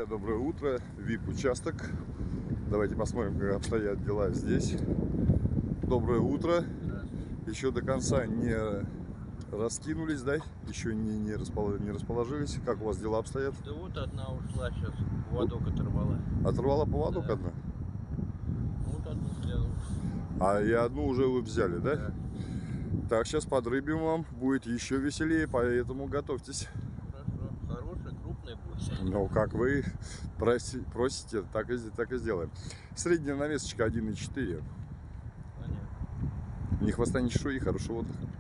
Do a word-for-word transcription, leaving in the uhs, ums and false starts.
Друзья, доброе утро. ви ай пи-участок. Давайте посмотрим, как обстоят дела здесь. Доброе утро. Еще до конца не раскинулись, да? Еще не, не, располож... не расположились. Как у вас дела обстоят? Да вот одна ушла сейчас, поводок оторвала. Оторвала поводок, Да. одна? Вот одну взяла. А и одну уже вы взяли, да? Да. Так, сейчас подрыбим вам. Будет еще веселее, поэтому готовьтесь. Хорошо. Хорошая, крупная будет. Ну, как вы проси... просите, так и, так и сделаем. Средняя навесочка один и четыре. Понятно. Ни хвоста, ни чешуи, хорошего отдыха.